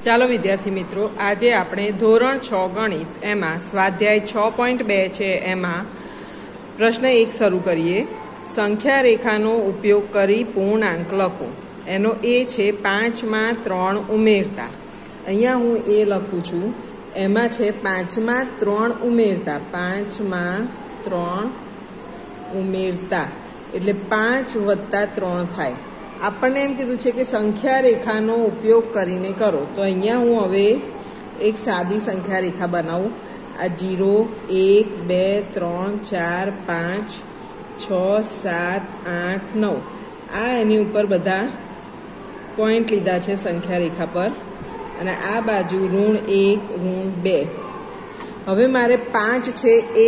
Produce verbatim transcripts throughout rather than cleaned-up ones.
ચાલો વિદ્યાર્થી મિત્રો, આજે આપણે ધોરણ છ ગણિત એમાં સ્વાધ્યાય છ પોઈન્ટ બે છે એમાં પ્રશ્ન એક શરૂ કરીએ। સંખ્યા રેખાનો ઉપયોગ કરી પૂર્ણાંક લખો। એનો એ છે પાંચમાં ત્રણ ઉમેરતા। અહીંયા હું એ લખું છું, એમાં છે પાંચમાં ત્રણ ઉમેરતા, પાંચમાં ત્રણ ઉમેરતા એટલે પાંચ વત્તા ત્રણ થાય। આપણને એમ કીધું છે કે સંખ્યા રેખાનો ઉપયોગ કરીને કરો, તો અહીંયા હું હવે એક સાદી સંખ્યા રેખા બનાવું। આ જીરો, એક, બે, ત્રણ, ચાર, પાંચ, છ, સાત, આઠ, નવ, આ એની ઉપર બધા પોઈન્ટ લીધા છે સંખ્યા રેખા પર, અને આ બાજુ ઋણ એક, ઋણ બે। હવે મારે પાંચ છે એ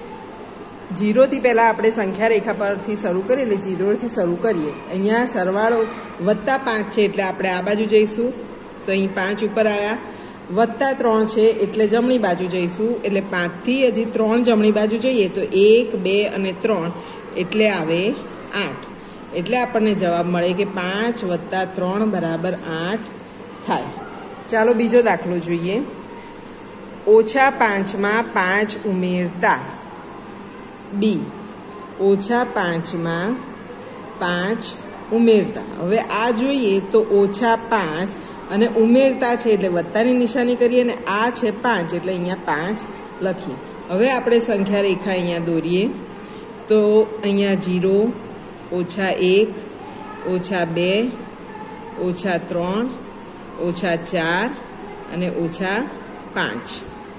જીરોથી પહેલાં આપણે સંખ્યા રેખા પરથી શરૂ કરીએ, એટલે જીરોથી શરૂ કરીએ। અહીંયા સરવાળો વત્તા પાંચ છે એટલે આપણે આ બાજુ જઈશું, તો અહીં પાંચ ઉપર આવ્યા। વત્તા ત્રણ છે એટલે જમણી બાજુ જઈશું, એટલે પાંચથી હજી ત્રણ જમણી બાજુ જઈએ તો એક, બે અને ત્રણ એટલે આવે આઠ। એટલે આપણને જવાબ મળે કે પાંચ વત્તા ત્રણ બરાબર આઠ થાય। ચાલો બીજો દાખલો જોઈએ। ઓછા પાંચમાં પાંચ ઉમેરતા બી, ઓછા પાંચમાં પાંચ ઉમેરતા। હવે આ જોઈએ તો ઓછા પાંચ અને ઉમેરતા છે એટલે વત્તાની નિશાની કરીએ, અને આ છે પાંચ એટલે અહીંયા પાંચ લખીએ। હવે આપણે સંખ્યા રેખા અહીંયા દોરીએ, તો અહીંયા જીરો, ઓછા એક, ઓછા બે, ઓછા ત્રણ, ઓછા ચાર અને ઓછા પાંચ।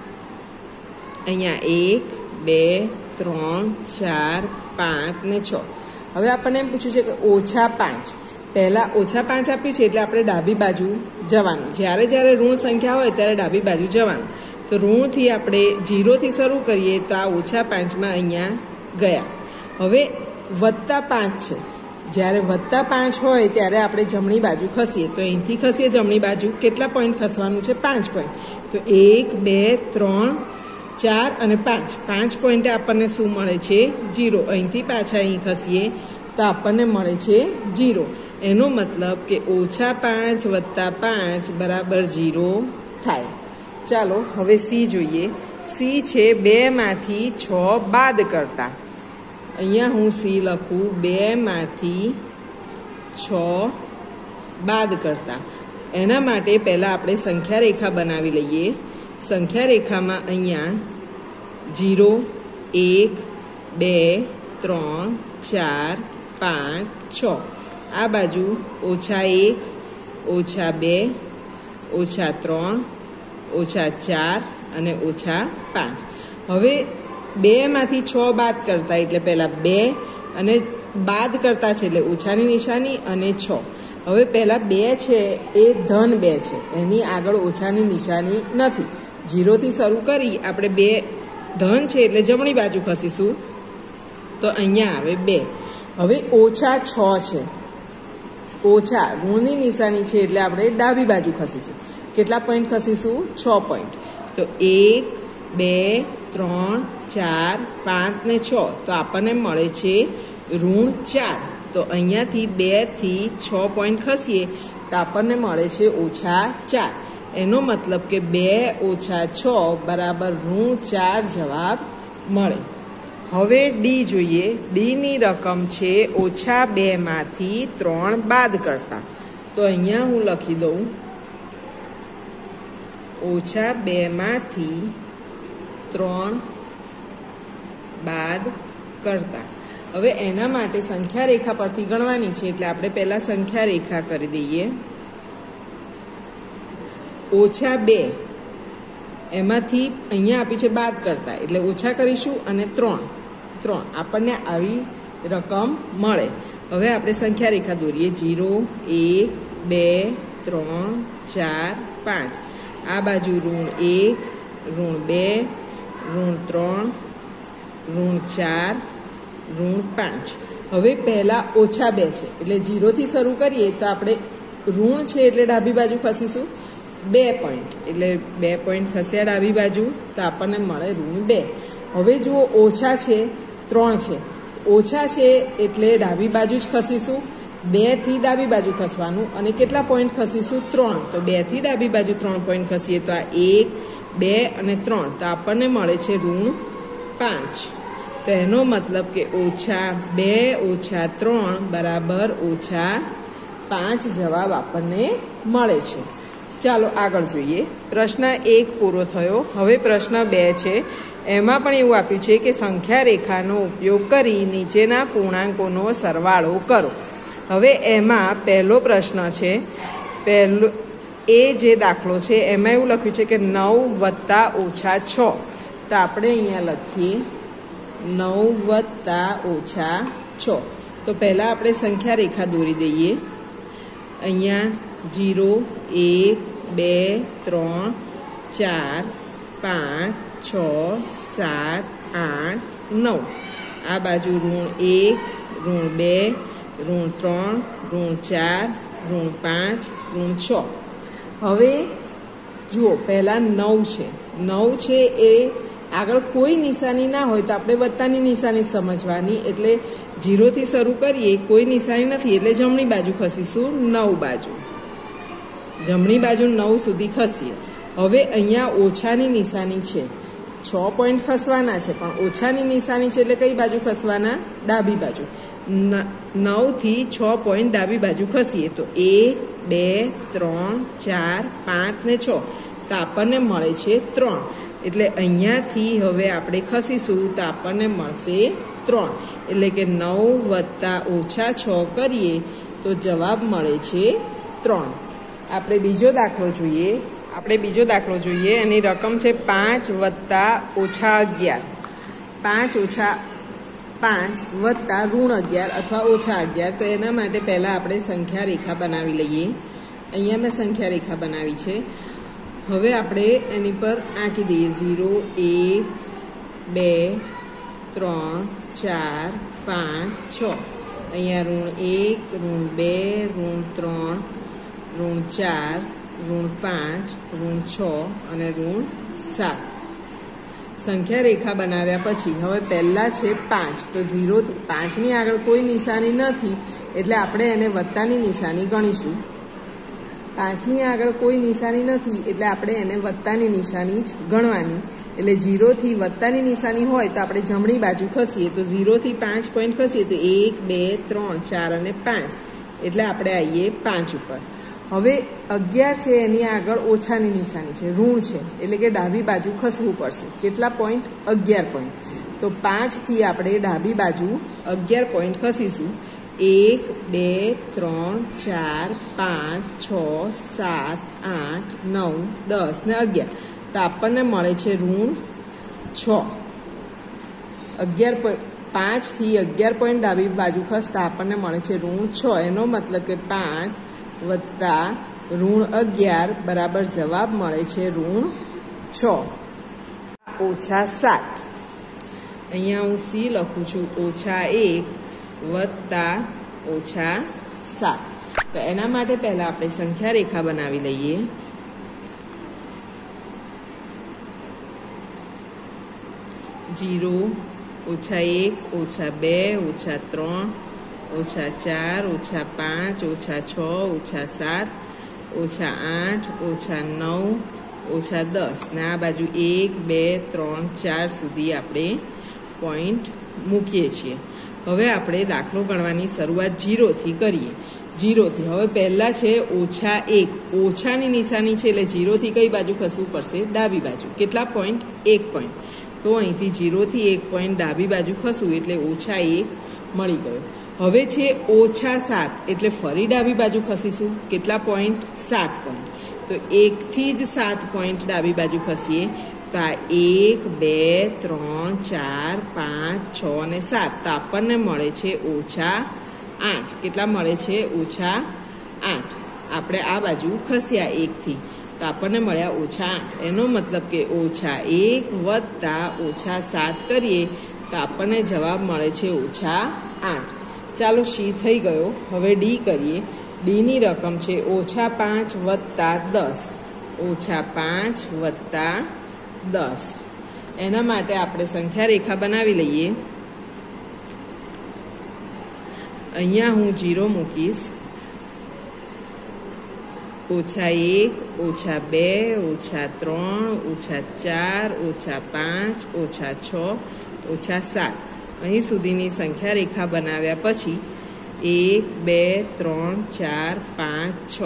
અહીંયા એક, બે, ત્રણ, ચાર, પાંચ ને છ। હવે આપણને એમ પૂછ્યું છે કે ઓછા પાંચ, પહેલાં ઓછા પાંચ આપ્યું છે એટલે આપણે ડાબી બાજુ જવાનું। જ્યારે જ્યારે ઋણ સંખ્યા હોય ત્યારે ડાબી બાજુ જવાનું। તો ઋણથી આપણે જીરોથી શરૂ કરીએ તો આ ઓછા પાંચમાં અહીંયા ગયા। હવે વત્તા પાંચ છે, જ્યારે વત્તા પાંચ હોય ત્યારે આપણે જમણી બાજુ ખસીએ, તો અહીંથી ખસીએ જમણી બાજુ, કેટલા પોઈન્ટ ખસવાનું છે? પાંચ પોઈન્ટ। તો એક, બે, ત્રણ, ચાર અને પાંચ, પાંચ પોઈન્ટે આપણને શું મળે છે? જીરો। અહીંથી પાછા અહીં ખસીએ તો આપણને મળે છે જીરો। એનો મતલબ કે ઓછા પાંચ વત્તા પાંચ બરાબર જીરો થાય। ચાલો હવે સી જોઈએ। સી છે બેમાંથી છ બાદ કરતા। અહીંયા હું સી લખું, બેમાંથી છ બાદ કરતા। એના માટે પહેલાં આપણે સંખ્યા રેખા બનાવી લઈએ। સંખ્યા રેખામાં અહીંયા જીરો, એક, બે, ત્રણ, ચાર, પાંચ, છ, આ બાજુ ઓછા એક, ઓછા બે, ઓછા ત્રણ, ઓછા ચાર અને ઓછા પાંચ। હવે બેમાંથી છ બાદ કરતા એટલે પહેલાં બે અને બાદ કરતા છે એટલે ઓછાની નિશાની અને છ। હવે પહેલાં બે છે એ ધન બે છે, એની આગળ ઓછાની નિશાની નથી। જીરોથી શરૂ કરી આપણે બે ધન છે એટલે જમણી બાજુ ખસીશું, તો અહીંયા આવે બે। હવે ઓછા છ છે, ઓછા ઋણની નિશાની છે એટલે આપણે ડાબી બાજુ ખસીશું। કેટલા પોઈન્ટ ખસીશું? છ પોઈન્ટ। તો એક, બે, ત્રણ, ચાર, પાંચ ને છ, તો આપણને મળે છે ઋણ ચાર। તો અહીંયાથી બેથી છ પોઈન્ટ ખસીએ તો આપણને મળે છે ઓછા ચાર। એનો મતલબ કે બે ઓછા છ બરાબર ઋણ ચાર જવાબ મળે। હવે ડી જોઈએ। ડીની રકમ છે ઓછા બેમાંથી ત્રણ બાદ કરતા। તો અહીંયા હું લખી દઉં, ઓછા બેમાંથી ત્રણ બાદ કરતા। હવે એના માટે સંખ્યા રેખા પરથી ગણવાની છે એટલે આપણે પહેલાં સંખ્યા રેખા કરી દઈએ। ઓછા બે, એમાંથી અહીંયા આપ્યું છે બાદ કરતા એટલે ઓછા કરીશું, અને ત્રણ, ત્રણ આપણને આવી રકમ મળે। હવે આપણે સંખ્યા રેખા દોરીએ। જીરો, એક, બે, ત્રણ, ચાર, પાંચ, આ બાજુ ઋણ એક, ઋણ બે, ઋણ ત્રણ, ઋણ ચાર, ઋણ પાંચ। હવે પહેલાં ઓછા બે છે એટલે જીરોથી શરૂ કરીએ તો આપણે ઋણ છે એટલે ડાબી બાજુ ખસીશું, બે પોઈન્ટ એટલે બે પોઈન્ટ ખસ્યા ડાબી બાજુ, તો આપણને મળે ઋણ બે। હવે જુઓ ઓછા છે ત્રણ છે, ઓછા છે એટલે ડાબી બાજુ જ ખસીશું, બેથી ડાબી બાજુ ખસવાનું અને કેટલા પોઈન્ટ ખસીશું? ત્રણ. તો બેથી ડાબી બાજુ ત્રણ પોઈન્ટ ખસીએ તો આ એક, બે અને ત્રણ, તો આપણને મળે છે ઋણ પાંચ. તો એનો મતલબ કે ઓછા બે ઓછા ત્રણ બરાબર ઓછા પાંચ જવાબ આપણને મળે છે. ચાલો આગળ જોઈએ. પ્રશ્ન એક પૂરો થયો. હવે પ્રશ્ન બે છે. એમાં પણ એવું આપ્યું છે કે સંખ્યા રેખાનો ઉપયોગ કરી નીચેના પૂર્ણાંકોનો સરવાળો કરો. હવે એમાં પહેલો પ્રશ્ન છે, પહેલો એ જે દાખલો છે એમાં એવું લખ્યું છે કે નવ વત્તા ઓછા છ. તો આપણે અહીંયા લખીએ નવ વત્તા ઓછા છ. તો પહેલાં આપણે સંખ્યા રેખા દોરી દઈએ. અહીંયા જીરો, એક, બે, ત્રણ, ચાર, પાંચ, છ, સાત, આઠ, નવ. આ બાજુ ઋણ એક, ઋણ બે, ઋણ ત્રણ, ઋણ ચાર, ઋણ પાંચ, ઋણ છ. હવે જુઓ, પહેલાં નવ છે. નવ છે એ આગળ કોઈ નિશાની ના હોય તો આપણે વત્તાની નિશાની સમજવાની. એટલે જીરોથી શરૂ કરીએ, કોઈ નિશાની નથી એટલે જમણી બાજુ ખસીશું નવ બાજુ, જમણી બાજુ નવ સુધી ખસીએ. હવે અહીંયા ઓછાની નિશાની છે, છ પોઈન્ટ ખસવાના છે પણ ઓછાની નિશાની છે એટલે કઈ બાજુ ખસવાના? ડાબી બાજુ. નવથી છ પોઈન્ટ ડાબી બાજુ ખસીએ તો એક, બે, ત્રણ, ચાર, પાંચ ને છ, તો આપણને મળે છે ત્રણ. એટલે અહીંયાથી હવે આપણે ખસીશું તો આપણને મળશે ત્રણ. એટલે કે નવ વત્તા ઓછા છ કરીએ તો જવાબ મળે છે ત્રણ. આપણે બીજો દાખલો જોઈએ. આપણે બીજો દાખલો જોઈએ. એની રકમ છે પાંચ વત્તા ઓછા અગિયાર. પાંચ ઓછા પાંચ વત્તા ઋણ અગિયાર અથવા ઓછા અગિયાર. તો એના માટે પહેલાં આપણે સંખ્યા રેખા બનાવી લઈએ. અહીંયા મેં સંખ્યા રેખા બનાવી છે. હવે આપણે એની પર આંકી દઈએ. ઝીરો, એક, બે, ત્રણ, ચાર, પાંચ, છ. અહીંયા ઋણ એક, ઋણ બે, ઋણ ત્રણ, ઋણ ચાર, ઋણ પાંચ, ઋણ છ અને ઋણ સાત. સંખ્યા રેખા બનાવ્યા પછી હવે પહેલાં છે પાંચ. તો ઝીરોથી પાંચની આગળ કોઈ નિશાની નથી એટલે આપણે એને વત્તાની નિશાની ગણીશું. પાંચની આગળ કોઈ નિશાની નથી એટલે આપણે એને વત્તાની નિશાની જ ગણવાની. એટલે ઝીરોથી વત્તાની નિશાની હોય તો આપણે જમણી બાજુ ખસીએ. તો ઝીરોથી પાંચ પોઈન્ટ ખસીએ તો એક, બે, ત્રણ, ચાર અને પાંચ. એટલે આપણે આવીએ પાંચ ઉપર. હવે અગિયાર છે એની આગળ ઓછાની નિશાની છે, ઋણ છે, એટલે કે ડાબી બાજુ ખસવું પડશે. કેટલા પોઈન્ટ? અગિયાર પોઈન્ટ. તો પાંચથી આપણે ડાબી બાજુ અગિયાર પોઈન્ટ ખસીશું. એક, બે, ત્રણ, ચાર, પાંચ, છ, સાત, આઠ, નવ, દસ ને અગિયાર. તો આપણને મળે છે ઋણ છ. અગિયાર પોઈન્ટ પાંચથી અગિયાર પોઈન્ટ ડાબી બાજુ ખસતા આપણને મળે છે ઋણ છ. એનો મતલબ કે પાંચ વત્તા ઋણ અગિયાર બરાબર જવાબ મળે છે ઋણ છ. ઓછા સાત. અહીંયા હું સી લખું છું. ઓછા એક વત્તા ઓછા સાત. તો એના માટે પહેલાં આપણે સંખ્યા રેખા બનાવી લઈએ. જીરો, ઓછા એક, ઓછા બે, ઓછા ત્રણ, ઓછા ચાર, ઓછા પાંચ, ઓછા છ, ઓછા સાત, ઓછા આઠ, ઓછા નવ, ઓછા દસ ને આ બાજુ એક, બે, ત્રણ, ચાર સુધી આપણે પોઈન્ટ મૂકીએ છીએ. હવે આપણે દાખલો ગણવાની શરૂઆત જીરોથી કરીએ. જીરોથી. હવે પહેલાં છે ઓછા એક. ઓછાની નિશાની છે એટલે જીરોથી કઈ બાજુ ખસવું પડશે? ડાબી બાજુ. કેટલા પોઈન્ટ? એક પોઈન્ટ. તો અહીંથી જીરોથી એક પોઈન્ટ ડાબી બાજુ ખસવું એટલે ઓછા એક મળી ગયો. હવે છે ઓછા સાત એટલે ફરી ડાબી બાજુ ખસીશું. કેટલા પોઈન્ટ? સાત પોઈન્ટ. તો એકથી જ સાત પોઈન્ટ ડાબી બાજુ ખસીએ તો આ એક, બે, ત્રણ, ચાર, પાંચ, છ અને સાત. તો આપણને મળે છે ઓછા આઠ. કેટલા મળે છે? ઓછા આઠ. આપણે આ બાજુ ખસ્યા એકથી તો આપણને મળ્યા ઓછા આઠ. એનો મતલબ કે ઓછા એક વત્તા ઓછા સાત કરીએ તો આપણને જવાબ મળે છે ઓછા આઠ. ચાલો સી થઈ ગયો. હવે ડી કરીએ. ડીની રકમ છે ઓછા પાંચ વત્તા દસ. ઓછા પાંચ વત્તા દસ. એના માટે આપણે સંખ્યા રેખા બનાવી લઈએ. અહીંયા હું જીરો મૂકીશ. ઓછા એક, ઓછા બે, ઓછા ત્રણ, ઓછા ચાર, ઓછા પાંચ, ઓછા છ, ઓછા સાત. અહીં સુધીની સંખ્યા રેખા બનાવ્યા પછી એક, બે, ત્રણ, ચાર, પાંચ, છ.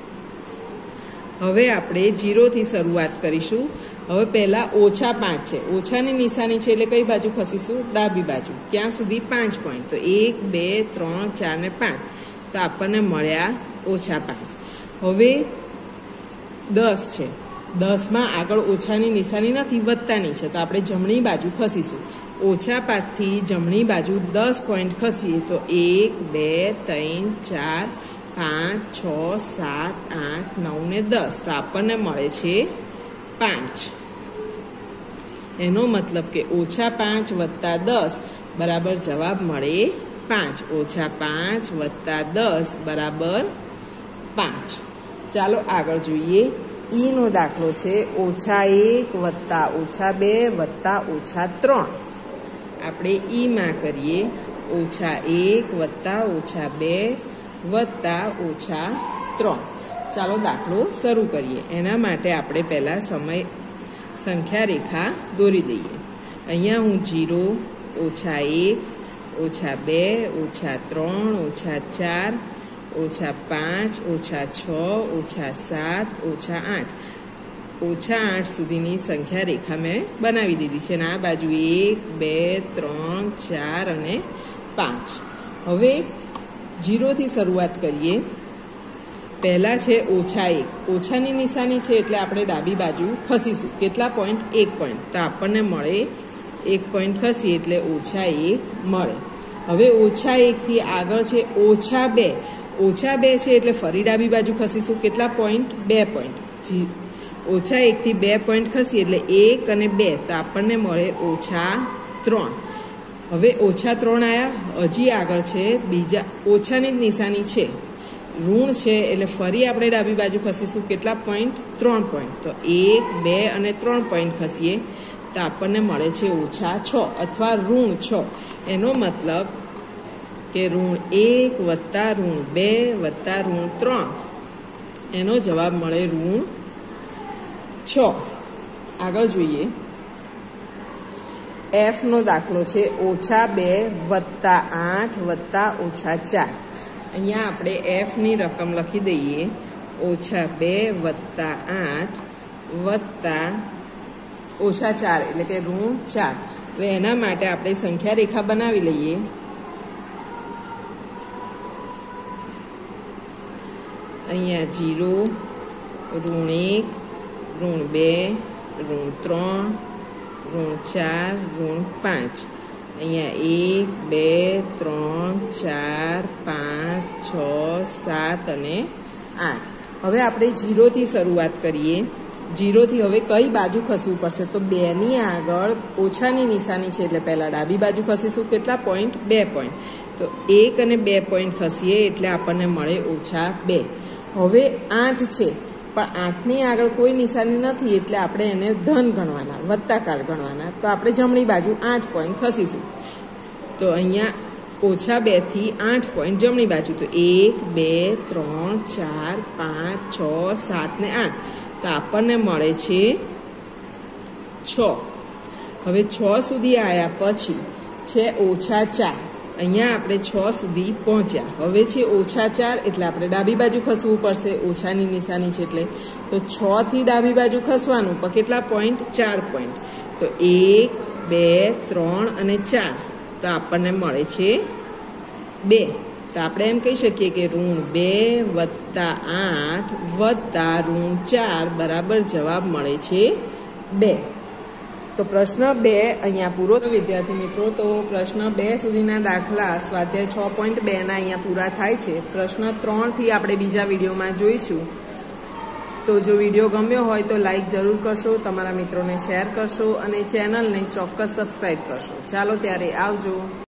હવે આપણે જીરોથી શરૂઆત કરીશું. હવે પહેલાં ઓછા પાંચ છે, ઓછાની નિશાની છે એટલે કઈ બાજુ ખસીશું? ડાબી બાજુ. ત્યાં સુધી પાંચ પોઈન્ટ, તો એક, બે, ત્રણ, ચાર ને પાંચ. તો આપણને મળ્યા ઓછા પાંચ. હવે દસ છે, દસમાં આગળ ઓછાની નિશાની નથી, વત્તાની છે, તો આપણે જમણી બાજુ ખસીશું. ઓછા પાંચથી જમણી બાજુ દસ પોઈન્ટ ખસીએ તો એક, બે, ત્રણ, ચાર, પાંચ, છ, સાત, આઠ, નવ ને દસ. તો આપણને મળે છે પાંચ. એનો મતલબ કે ઓછા પાંચ વત્તા દસ બરાબર જવાબ મળે પાંચ. ઓછા પાંચ વત્તા દસ બરાબર પાંચ. ચાલો આગળ જોઈએ. ઈનો દાખલો છે ઓછા એક વત્તા ઓછા બે વત્તા ઓછા ત્રણ. આપણે ઈમાં કરીએ ઓછા એક વત્તા ઓછા બે વત્તા ઓછા ત્રણ. ચાલો દાખલો શરૂ કરીએ. એના માટે આપણે પહેલાં સમય સંખ્યા રેખા દોરી દઈએ. અહીંયા હું જીરો, ઓછા એક, ઓછા બે, ઓછા ત્રણ, ઓછા ચાર, ઓછા પાંચ, ઓછા છ, ઓછા સાત, ઓછા આઠ. ઓછા આઠ સુધીની સંખ્યા રેખા મેં બનાવી દીધી છે. અને આ બાજુ એક, બે, ત્રણ, ચાર અને પાંચ. હવે જીરોથી શરૂઆત કરીએ. પહેલાં છે ઓછા એક. ઓછાની નિશાની છે એટલે આપણે ડાબી બાજુ ખસીશું. કેટલા પોઈન્ટ? એક પોઈન્ટ. તો આપણને મળે એક પોઈન્ટ ખસીએ એટલે ઓછા એક મળે. હવે ઓછા એકથી આગળ છે ઓછા બે. ઓછા બે છે એટલે ફરી ડાબી બાજુ ખસીશું. કેટલા પોઈન્ટ? બે પોઈન્ટ. જી ઓછા એકથી બે પોઈન્ટ ખસીએ એટલે એક અને બે. તો આપણને મળે ઓછા ત્રણ. હવે ઓછા ત્રણ આવ્યા. હજી આગળ છે બીજા ઓછાની જ નિશાની છે, ઋણ છે એટલે ફરી આપણે ડાબી બાજુ ખસીશું. કેટલા પોઈન્ટ? ત્રણ પોઈન્ટ. તો એક, બે અને ત્રણ પોઈન્ટ ખસીએ તો આપણને મળે છે ઓછા છ અથવા ઋણ છ. એનો મતલબ કે ઋણ એક વત્તા ઋણ બે વત્તા ઋણ ત્રણ. એનો જવાબ મળે ઋણ છ. આગળ જોઈએ. એફનો દાખલો છે ઓછા બે વત્તા આઠ વત્તા ઓછા ચાર. અહીંયા આપણે એફની રકમ લખી દઈએ ઓછા બે વત્તા આઠ વત્તા ઓછા ચાર એટલે કે ઋણ ચાર. હવે એના માટે આપણે સંખ્યા રેખા બનાવી લઈએ. અહીંયા જીરો, ઋણ એક, ઋણ બે, ઋણ ત્રણ, ઋણ ચાર, ઋણ પાંચ. અહીંયા એક, બે, ત્રણ, ચાર, પાંચ, છ, સાત અને આઠ. હવે આપણે જીરોથી શરૂઆત કરીએ. જીરોથી હવે કઈ બાજુ ખસવું પડશે? તો બેની આગળ ઓછાની નિશાની છે એટલે પહેલાં ડાબી બાજુ ખસીશું. કેટલા પોઈન્ટ? બે પોઈન્ટ. તો એક અને બે પોઈન્ટ ખસીએ એટલે આપણને મળે ઓછા બે. હવે આઠ છે પણ આઠની આગળ કોઈ નિશાની નથી એટલે આપણે એને ધન ગણવાના, વત્તાકાર ગણવાના. તો આપણે જમણી બાજુ આઠ પોઈન્ટ ખસીશું. તો અહીંયા ઓછા બેથી આઠ પોઈન્ટ જમણી બાજુ. તો એક, બે, ત્રણ, ચાર, પાંચ, છ, સાત ને આઠ. તો આપણને મળે છે છ. હવે છ સુધી આવ્યા પછી છે ઓછા ચાર. અહીંયા આપણે છ સુધી પહોંચ્યા. હવે છે ઓછા ચાર એટલે આપણે ડાબી બાજુ ખસવું પડશે. ઓછાની નિશાની છે એટલે તો છ થી ડાબી બાજુ ખસવાનું. પણ કેટલા પોઈન્ટ? ચાર પોઈન્ટ. તો એક, બે, ત્રણ અને ચાર. તો આપણને મળે છે બે. તો આપણે એમ કહી શકીએ કે ઋણ બે વત્તા આઠ વત્તા ઋણ ચાર બરાબર જવાબ મળે છે બે. તો પ્રશ્ન બે અહીંયા પૂરો. વિદ્યાર્થી મિત્રો, તો પ્રશ્ન બે સુધીના દાખલા સ્વાધ્યાય છ પોઈન્ટ બેના અહીંયા પૂરા થાય છે. પ્રશ્ન ત્રણથી આપણે બીજા વિડીયોમાં જોઈશું. તો જો વિડીયો ગમ્યો હોય તો લાઈક જરૂર કરશો, તમારા મિત્રોને શેર કરશો અને ચેનલને ચોક્કસ સબસ્ક્રાઈબ કરશો. ચાલો ત્યારે આવજો.